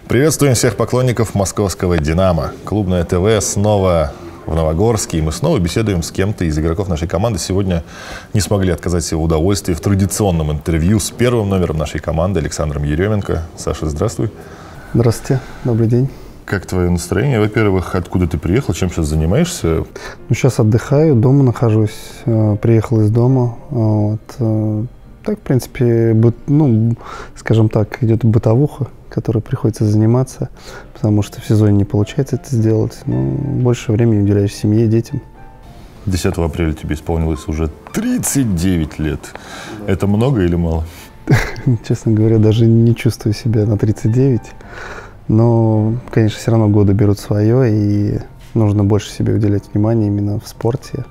Приветствуем всех поклонников московского «Динамо». Клубное ТВ снова в Новогорске, и мы снова беседуем с кем-то из игроков нашей команды. Сегодня не смогли отказать себе в удовольствии в традиционном интервью с первым номером нашей команды Александром Еременко. Саша, здравствуй. Здравствуйте, добрый день. Как твое настроение? Во-первых, откуда ты приехал, чем сейчас занимаешься? Сейчас отдыхаю, дома нахожусь, приехал из дома. Так, в принципе, скажем так, идет бытовуха, которой приходится заниматься, потому что в сезоне не получается это сделать. Больше времени уделяешь семье, детям. 10 апреля тебе исполнилось уже 39 лет. Это много или мало? Честно говоря, даже не чувствую себя на 39. Но, конечно, все равно годы берут свое, и нужно больше себе уделять внимание именно в спорте,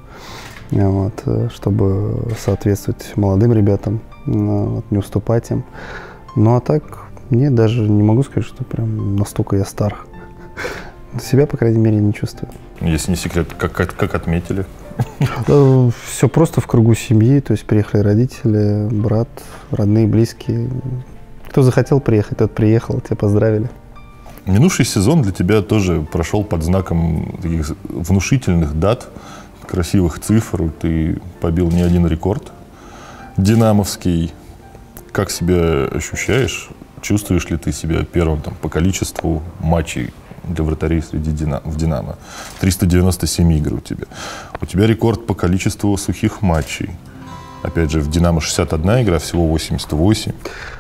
чтобы соответствовать молодым ребятам, не уступать им. Ну а так, мне даже не могу сказать, что прям настолько я стар. Себя, по крайней мере, не чувствую. Если не секрет, как отметили? Все просто в кругу семьи, то есть приехали родители, брат, родные, близкие. Кто захотел приехать, тот приехал, тебя поздравили. Минувший сезон для тебя тоже прошел под знаком таких внушительных дат, красивых цифр. Ты побил не один рекорд динамовский. Как себя ощущаешь? Чувствуешь ли ты себя первым по количеству матчей для вратарей в «Динамо»? 397 игр у тебя. У тебя рекорд по количеству сухих матчей. Опять же, в «Динамо» 61 игра, всего 88.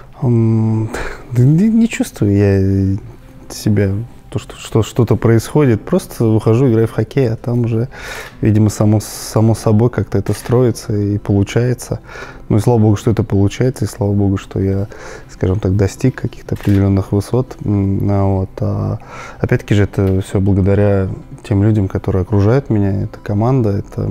Не чувствую я себя, что что-то происходит. Просто выхожу, играю в хоккей, а там уже, видимо, само собой как-то это строится и получается. Ну и слава богу, что это получается, и слава богу, что я, скажем так, достиг каких-то определенных высот. А опять-таки же это все благодаря тем людям, которые окружают меня. Это команда, это,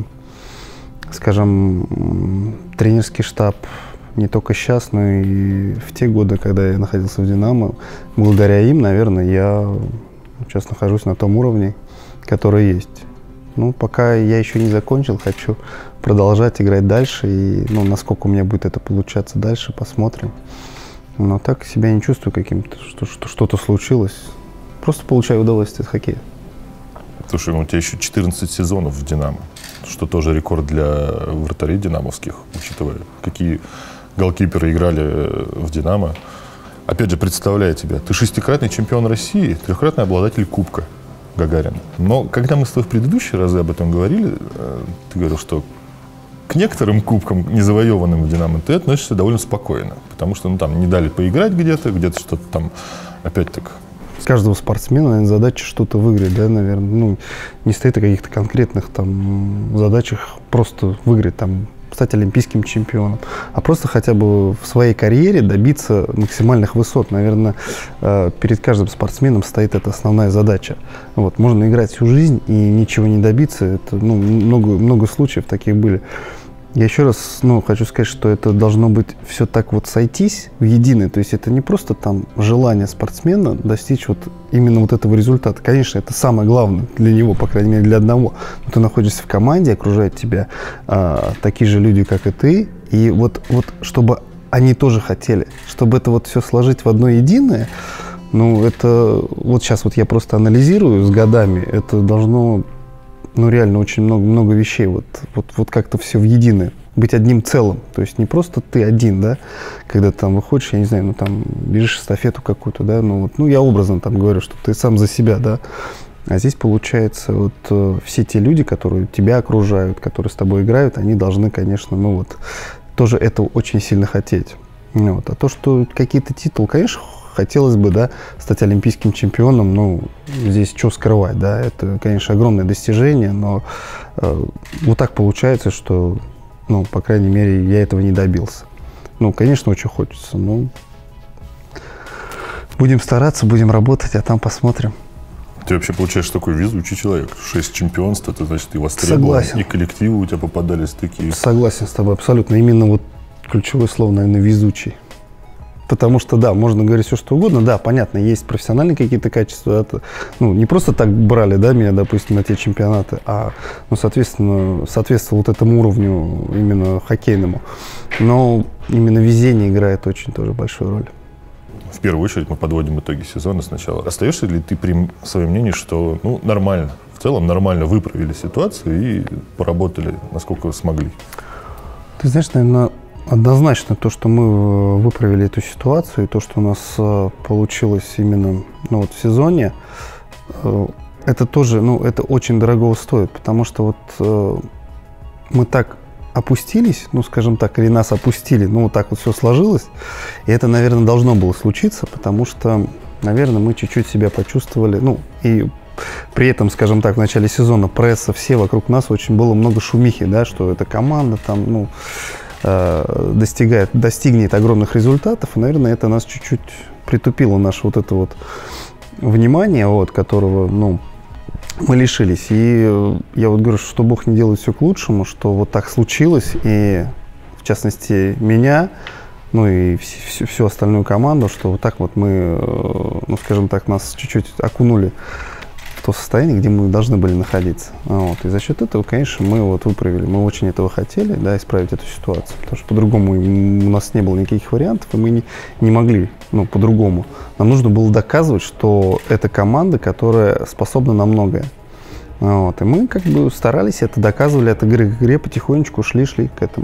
скажем, тренерский штаб. Не только сейчас, но и в те годы, когда я находился в «Динамо». Благодаря им, наверное, я сейчас нахожусь на том уровне, который есть. Пока я еще не закончил, хочу продолжать играть дальше. И, насколько у меня будет это получаться дальше, посмотрим. Но так себя не чувствую каким-то, что что-то случилось. Просто получаю удовольствие от хоккея. Слушай, у тебя еще 14 сезонов в «Динамо», что тоже рекорд для вратарей динамовских, учитывая, какие голкиперы играли в «Динамо». Опять же, представляю тебя, ты 6-кратный чемпион России, 3-кратный обладатель Кубка Гагарина. Но когда мы с тобой в предыдущие разы об этом говорили, ты говорил, что к некоторым кубкам, не завоеванным в «Динамо», ты относишься довольно спокойно, потому что там не дали поиграть где-то что-то там опять так. Каждого спортсмена, наверное, задача что-то выиграть, да, наверное. Не стоит о каких-то конкретных задачах просто выиграть, стать олимпийским чемпионом, а просто хотя бы в своей карьере добиться максимальных высот. Наверное, перед каждым спортсменом стоит эта основная задача. Можно играть всю жизнь и ничего не добиться. Это, много случаев таких были. Я еще раз хочу сказать, что это должно быть все так сойтись в единое. То есть это не просто желание спортсмена достичь именно этого результата. Конечно, это самое главное для него, по крайней мере, для одного. Но ты находишься в команде, окружают тебя такие же люди, как и ты. И чтобы они тоже хотели, чтобы это все сложить в одно единое, это сейчас я просто анализирую с годами, это должно... реально очень много вещей, как-то все в единое, быть одним целым, то есть не просто ты один, да, когда ты выходишь, я не знаю, бежишь эстафету какую-то, да, я образно говорю, что ты сам за себя, да, а здесь получается все те люди, которые тебя окружают, которые с тобой играют, они должны, конечно, тоже этого очень сильно хотеть, а то, что какие-то титулы, конечно, хотелось бы, да, стать олимпийским чемпионом, здесь что скрывать, да, это, конечно, огромное достижение, но так получается, что, по крайней мере, я этого не добился. Конечно, очень хочется, будем стараться, будем работать, а там посмотрим. Ты вообще, получаешь, такой везучий человек. 6 чемпионств, это значит, ты востребован. Согласен. И коллективы у тебя попадались такие. Согласен с тобой, абсолютно. Именно ключевое слово, наверное, везучий. Потому что, да, можно говорить все, что угодно. Да, понятно, есть профессиональные какие-то качества. Это, не просто так брали, да, меня, допустим, на те чемпионаты, а, соответственно, соответствовал этому уровню именно хоккейному. Но именно везение играет очень тоже большую роль. в первую очередь мы подводим итоги сезона сначала. Остаешься ли ты при своем мнении, что нормально, в целом нормально выправили ситуацию и поработали, насколько смогли? Ты знаешь, наверное, однозначно то, что мы выправили эту ситуацию, и то, что у нас получилось именно в сезоне, это тоже, это очень дорого стоит, потому что мы так опустились, скажем так, или нас опустили, вот так вот все сложилось, и это, наверное, должно было случиться, потому что, наверное, мы чуть-чуть себя почувствовали, и при этом, скажем так, в начале сезона пресса, все вокруг нас, очень было много шумихи, да, что эта команда там, достигнет огромных результатов, и, наверное, это нас чуть-чуть притупило наше это внимание, которого, мы лишились. И я говорю, что Бог не делает все к лучшему, что так случилось, и, в частности, меня, и всю остальную команду, что так мы, скажем так, нас чуть-чуть окунули в то состояние, где мы должны были находиться. И за счет этого, конечно, мы выправили. Мы очень этого хотели, да, исправить эту ситуацию, потому что по-другому у нас не было никаких вариантов, и мы не могли, по-другому. Нам нужно было доказывать, что это команда, которая способна на многое. И мы старались это, доказывали от игры к игре, потихонечку шли к этому.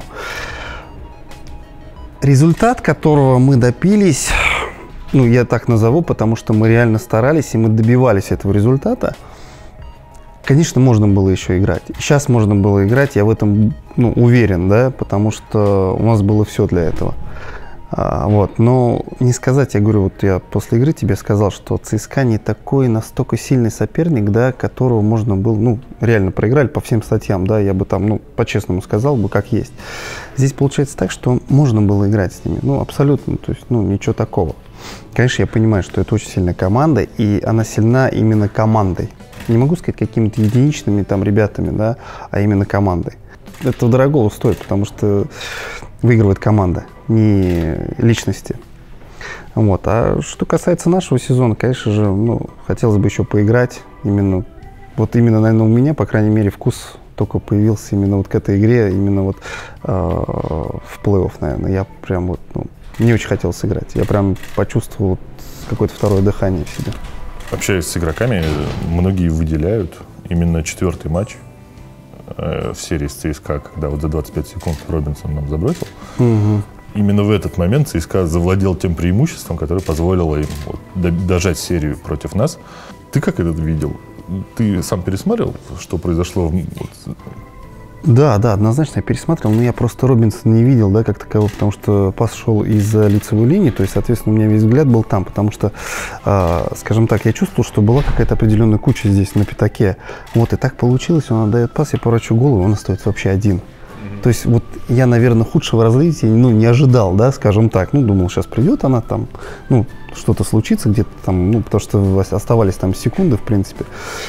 Результат, которого мы добились, я так назову, потому что мы реально старались, и мы добивались этого результата. Конечно, можно было еще играть. Сейчас можно было играть, я в этом уверен, да, потому что у нас было все для этого. Но не сказать, я говорю, я после игры тебе сказал, что ЦСКА не такой настолько сильный соперник, да, которого можно было, реально проиграли по всем статьям, да, я бы там, по-честному сказал бы, как есть. Здесь получается так, что можно было играть с ними, абсолютно, то есть, ничего такого. Конечно, я понимаю, что это очень сильная команда, и она сильна именно командой. Не могу сказать какими-то единичными там ребятами, да, а именно командой. Это дорого стоит, потому что выигрывает команда, не личности. А что касается нашего сезона, конечно же, хотелось бы еще поиграть. Именно, наверное, у меня, по крайней мере, вкус только появился именно к этой игре, именно в плей-офф, наверное. Я прям не очень хотел сыграть. Я прям почувствовал какое-то второе дыхание в себе. Общаясь с игроками, многие выделяют именно 4-й матч в серии с ЦСКА, когда за 25 секунд Робинсон нам забросил. Угу. Именно в этот момент ЦСКА завладел тем преимуществом, которое позволило им дожать серию против нас. Ты как это видел? Ты сам пересмотрел, что произошло? Да, однозначно я пересматривал, но я просто Робинсона не видел, да, как такового, потому что пас шел из-за лицевой линии, то есть, соответственно, у меня весь взгляд был там, потому что, скажем так, я чувствовал, что была какая-то определенная куча здесь на пятаке. И так получилось, он отдает пас, я поворачиваю голову, он остается вообще один. То есть я, наверное, худшего развития не ожидал, да, скажем так. думал, сейчас придет она там, что-то случится где-то там, потому что оставались там секунды, в принципе.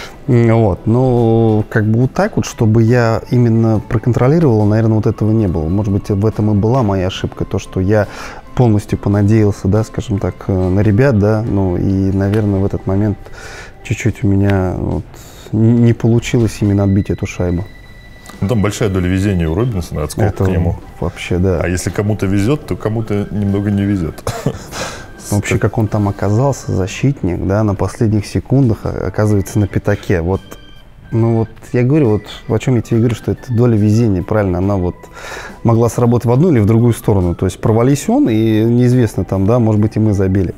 Но так чтобы я именно проконтролировал, наверное, этого не было. Может быть, в этом и была моя ошибка, то, что я полностью понадеялся, да, скажем так, на ребят, да, и, наверное, в этот момент чуть-чуть у меня не получилось именно отбить эту шайбу. Там большая доля везения у Робинсона, отскок к нему. Вообще, да. А если кому-то везет, то кому-то немного не везет. Вообще, как он там оказался, защитник, да, на последних секундах оказывается на пятаке. Я говорю, о чем я тебе говорю, что это доля везения, правильно, она могла сработать в одну или в другую сторону. То есть провались он, и неизвестно там, да, может быть, и мы забили.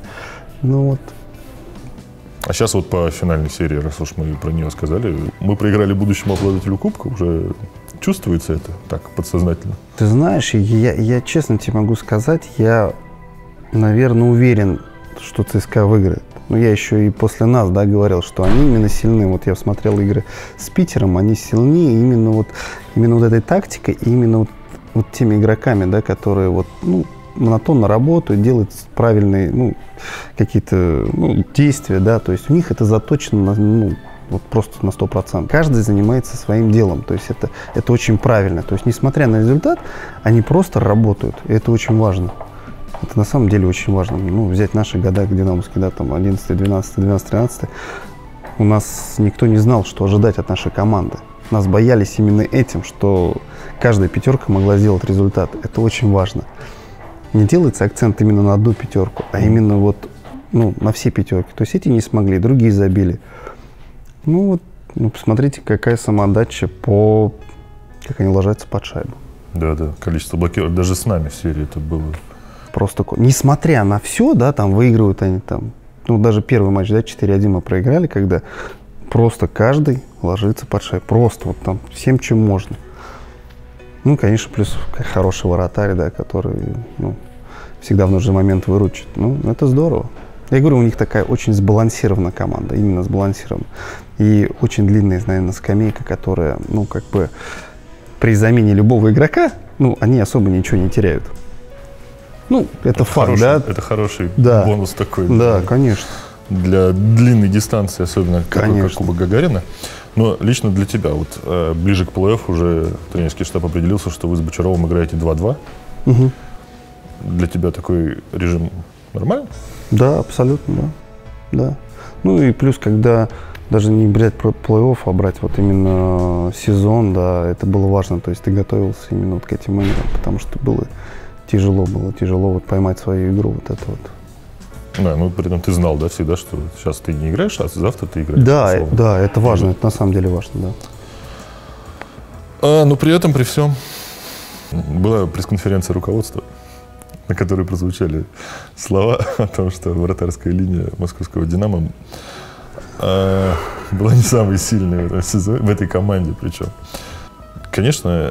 А сейчас по финальной серии, раз уж мы про нее сказали, мы проиграли будущему обладателю кубка, уже чувствуется это так подсознательно? Ты знаешь, я честно тебе могу сказать, я, наверное, уверен, что ЦСКА выиграет. Но я еще и после нас, да, говорил, что они именно сильны. Я смотрел игры с Питером, они сильнее именно этой тактикой, и именно теми игроками, да, которые монотонно работают, делают правильные, какие-то, действия, да, то есть у них это заточено на, просто на 100%. Каждый занимается своим делом, то есть это очень правильно. То есть, несмотря на результат, они просто работают, и это очень важно. Это на самом деле очень важно. Взять наши года динамовские, да, там 11, 12, 12, 13, у нас никто не знал, что ожидать от нашей команды. Нас боялись именно этим, что каждая пятерка могла сделать результат. Это очень важно. Не делается акцент именно на одну пятерку, а именно ну, на все пятерки. То есть эти не смогли, другие забили. Ну, вот, ну, посмотрите, какая самоотдача как они ложатся под шайбу. Да, количество блокировок. Даже с нами в серии это было. Просто, несмотря на все, да, там выигрывают они там, ну, даже первый матч, да, 4-1 мы проиграли, когда просто каждый ложится под шайбу. Просто вот там всем, чем можно. Ну, конечно, плюс хороший вратарь, да, который, ну, всегда в нужный момент выручит. Ну, это здорово. Я говорю, у них такая очень сбалансированная команда, именно сбалансированная. И очень длинная, наверное, скамейка, которая, ну, как бы при замене любого игрока, ну, они особо ничего не теряют. Ну, это факт, да? Это хороший да. бонус такой. Да, конечно. Для длинной дистанции, особенно как Кубок Гагарина. Но лично для тебя, вот ближе к плей-офф уже тренерский штаб определился, что вы с Бочаровым играете 2-2. Угу. Для тебя такой режим нормальный? Да, абсолютно, да. Ну и плюс, когда даже не брать плей-офф, а брать вот именно сезон, да, это было важно. То есть ты готовился именно вот к этим моментам, потому что было тяжело вот поймать свою игру, вот это вот. Да, ну при этом ты знал, да, всегда, что сейчас ты не играешь, а завтра ты играешь. Да, это важно, это на самом деле важно, да. Но при этом, при всем, была пресс-конференция руководства, на которой прозвучали слова о том, что вратарская линия московского «Динамо» была не самой сильной в этом сезоне, в этой команде причем. Конечно,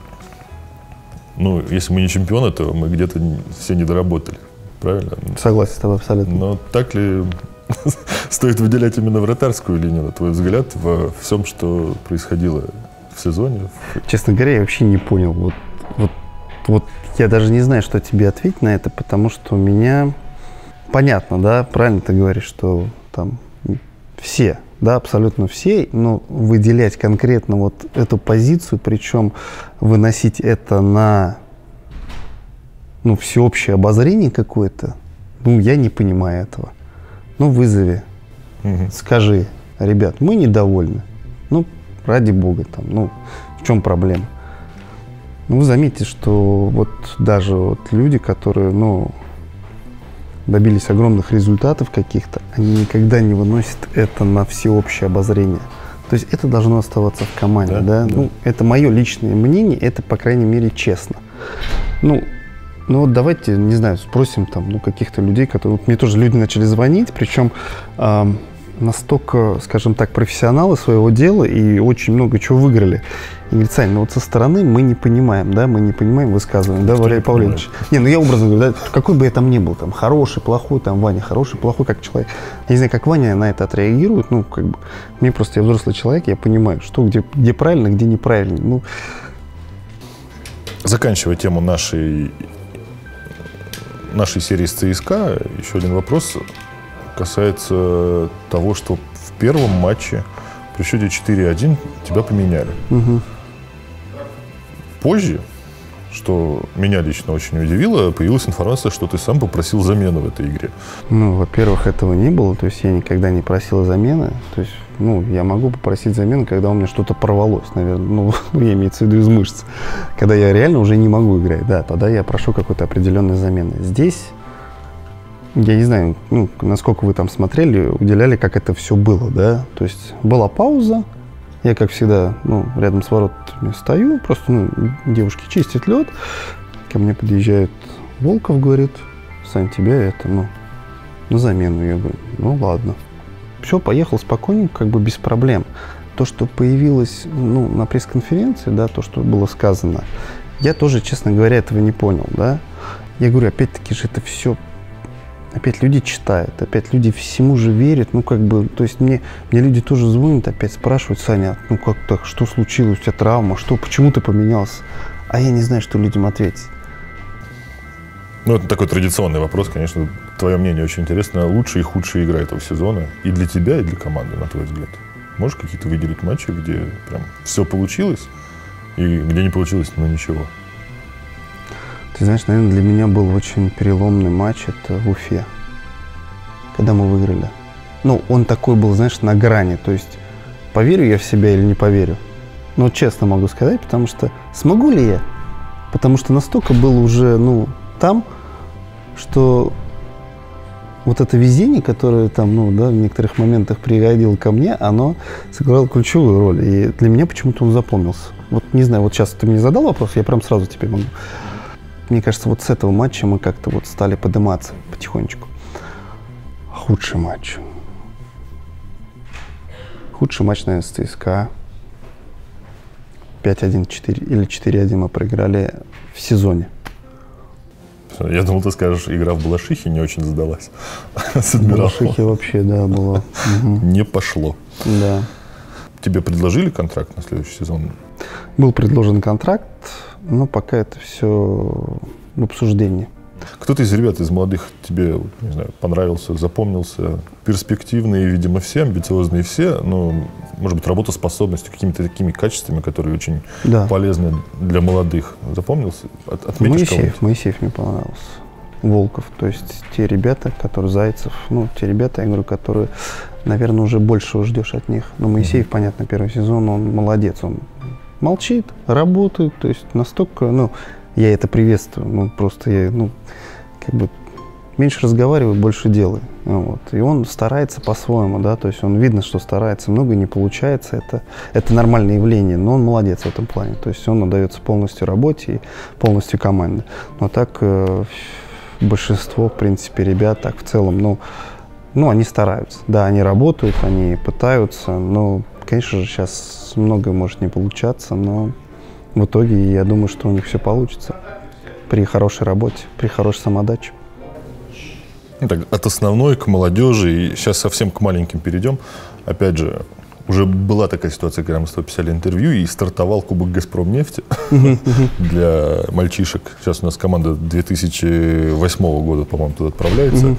ну, если мы не чемпионы, то мы где-то все не доработали. Правильно? Согласен с тобой абсолютно. Но так ли стоит выделять именно вратарскую линию, на твой взгляд, во всем, что происходило в сезоне? Честно говоря, я вообще не понял. Вот я даже не знаю, что тебе ответить на это, потому что у меня... Понятно, да, правильно ты говоришь, что там все, да, абсолютно все, но выделять конкретно вот эту позицию, причем выносить это на... ну, всеобщее обозрение какое-то, ну, я не понимаю этого. Ну, вызови, скажи, ребят, мы недовольны. Ну, ради бога, там, ну, в чем проблема? Ну, вы заметите, что вот даже вот люди, которые, ну, добились огромных результатов каких-то, они никогда не выносят это на всеобщее обозрение. То есть это должно оставаться в команде, да? Ну, это мое личное мнение, это, по крайней мере, честно. Ну вот давайте, не знаю, спросим там, ну, каких-то людей, которые... Вот мне тоже люди начали звонить, причем настолько, скажем так, профессионалы своего дела и очень много чего выиграли. И говорит, Сань, ну вот со стороны мы не понимаем, да, мы не понимаем высказывания, да, Валерий Павлович? Не, ну я образно говорю, да, какой бы я там ни был, там, хороший, плохой, там, Ваня, хороший, плохой, как человек. Я не знаю, как Ваня на это отреагирует, ну, как бы, мне просто, я взрослый человек, я понимаю, что, где правильно, где неправильно, ну. Заканчивая тему нашей серии с ЦСКА, еще один вопрос касается того, что в первом матче при счете 4-1 тебя поменяли. Угу. Позже, что меня лично очень удивило, появилась информация, что ты сам попросил замену в этой игре. Ну, во-первых, этого не было, то есть я никогда не просил замены. То есть, ну, я могу попросить замену, когда у меня что-то порвалось, наверное, ну, я имею в виду из мышц. Когда я реально уже не могу играть, да, тогда я прошу какой-то определенной замены. Здесь, я не знаю, ну, насколько вы там смотрели, уделяли, как это все было, да. То есть была пауза, я, как всегда, ну, рядом с воротами стою, просто, ну, девушки чистят лед, ко мне подъезжает Волков, говорит, Сань, тебя это, ну, на замену. Я говорю, ну, ладно. Все, поехал спокойненько, как бы без проблем. То, что появилось, ну, на пресс-конференции, да, то, что было сказано, я тоже, честно говоря, этого не понял, да. Я говорю, опять-таки же это все, опять люди читают, опять люди всему же верят, ну, как бы, то есть мне люди тоже звонят, опять спрашивают, Саня, ну, как так, что случилось, у тебя травма, что, почему ты поменялся? А я не знаю, что людям ответить. Ну, это такой традиционный вопрос, конечно. Твое мнение очень интересно. Лучшая и худшая игра этого сезона и для тебя, и для команды, на твой взгляд? Можешь какие-то выделить матчи, где прям все получилось, и где не получилось, ну, ничего? Ты знаешь, наверное, для меня был очень переломный матч, это в Уфе, когда мы выиграли. Ну, он такой был, знаешь, на грани, то есть поверю я в себя или не поверю? Ну, честно могу сказать, потому что смогу ли я? Потому что настолько был уже, ну, там, что вот это везение, которое там, ну, да, в некоторых моментах приходило ко мне, оно сыграло ключевую роль. И для меня почему-то он запомнился. Вот не знаю, вот сейчас ты мне задал вопрос, я прям сразу тебе могу. Мне кажется, вот с этого матча мы как-то вот стали подниматься потихонечку. Худший матч. Худший матч, наверное, с ЦСКА. 5-1, 4 или 4-1 мы проиграли в сезоне. Я думал, ты скажешь, игра в Балашихе не очень задалась. В Балашихе вообще, да, было. Не пошло. Да. Тебе предложили контракт на следующий сезон? Был предложен контракт, но пока это все в обсуждении. Кто-то из ребят, из молодых тебе, не знаю, понравился, запомнился? Перспективные, видимо, все, амбициозные все, но, может быть, работоспособностью, какими-то такими качествами, которые очень полезны для молодых. Запомнился? Отметишь кого-то? Моисеев мне понравился. Волков, то есть те ребята, которые Зайцев, ну, те ребята, я говорю, которые, наверное, уже большего ждешь от них. Но Моисеев, понятно, первый сезон, он молодец, он молчит, работает, то есть настолько, ну, я это приветствую, ну, просто я, ну, как бы меньше разговариваю, больше делаю, вот. И он старается по-своему, да, то есть он видно, что старается, много не получается, это нормальное явление, но он молодец в этом плане, то есть он отдается полностью работе и полностью команде. Но так большинство, в принципе, ребят, так в целом, ну, они стараются, да, они работают, они пытаются, но, конечно же, сейчас многое может не получаться, но в итоге я думаю, что у них все получится при хорошей работе, при хорошей самоотдаче. Так, от основной к молодежи, и сейчас совсем к маленьким перейдем. Опять же, уже была такая ситуация, когда мы с тобой писали интервью, и стартовал Кубок Газпромнефти для мальчишек. Сейчас у нас команда 2008 года, по-моему, туда отправляется.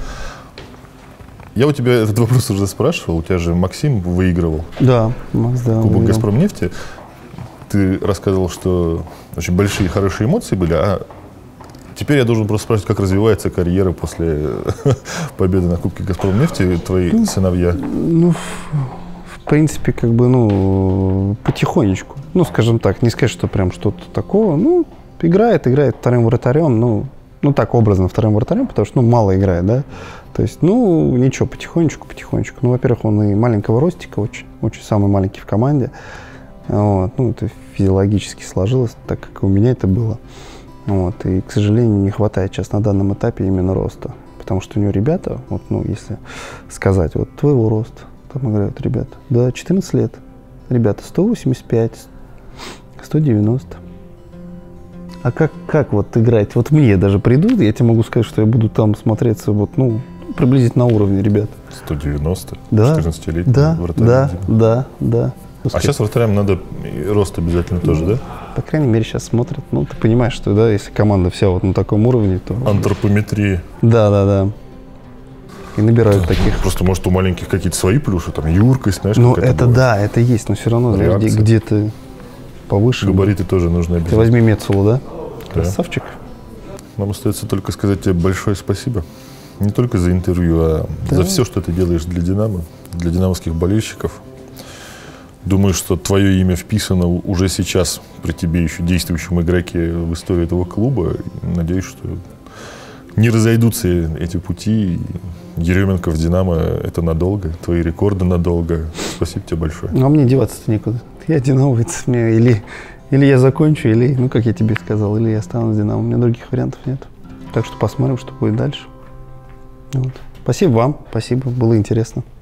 Я у тебя этот вопрос уже спрашивал, у тебя же Максим выигрывал Кубок Газпромнефти. Ты рассказывал, что очень большие хорошие эмоции были, а теперь я должен просто спрашивать, как развивается карьера после победы на Кубке Газпромнефти, твои сыновья? Ну, в принципе, как бы, ну, потихонечку. Ну, скажем так, не сказать, что прям что-то такого. Ну, играет вторым вратарем, ну, так образно вторым вратарем, потому что, ну, мало играет, да. То есть, ну, ничего, потихонечку. Ну, во-первых, он и маленького ростика, очень самый маленький в команде. Вот. Ну, это физиологически сложилось, так как и у меня это было. Вот. И, к сожалению, не хватает сейчас на данном этапе именно роста. Потому что у него ребята, вот, ну, если сказать, вот твоего роста, там играют ребята, да, 14 лет, ребята 185, 190. А как вот играть? Вот мне даже придут, я тебе могу сказать, что я буду там смотреться, вот, ну, приблизительно на уровне ребят. 190? Да. 14-летний вратарь? Да. А сейчас вратарям надо рост обязательно тоже, да? По крайней мере, сейчас смотрят. Ну, ты понимаешь, что, да, если команда вся вот на таком уровне, то... Антропометрия. Да. И набирают таких. Просто, может, у маленьких какие-то свои плюши, там, юркость, знаешь, ну, это да, это есть, но все равно, знаешь, где-то повыше. Габариты тоже нужны обязательно. Ты возьми Мецулу, да? Красавчик. Нам остается только сказать тебе большое спасибо. Не только за интервью, а за все, что ты делаешь для «Динамо», для динамовских болельщиков. Думаю, что твое имя вписано уже сейчас при тебе еще действующем игроке в историю этого клуба. Надеюсь, что не разойдутся эти пути. Еременко в «Динамо» — это надолго, твои рекорды надолго. Спасибо тебе большое. Ну, а мне деваться-то некуда. Я динамовец. Или я закончу, или, ну, как я тебе сказал, или я останусь «Динамо». У меня других вариантов нет. Так что посмотрим, что будет дальше. Вот. Спасибо вам, спасибо, было интересно.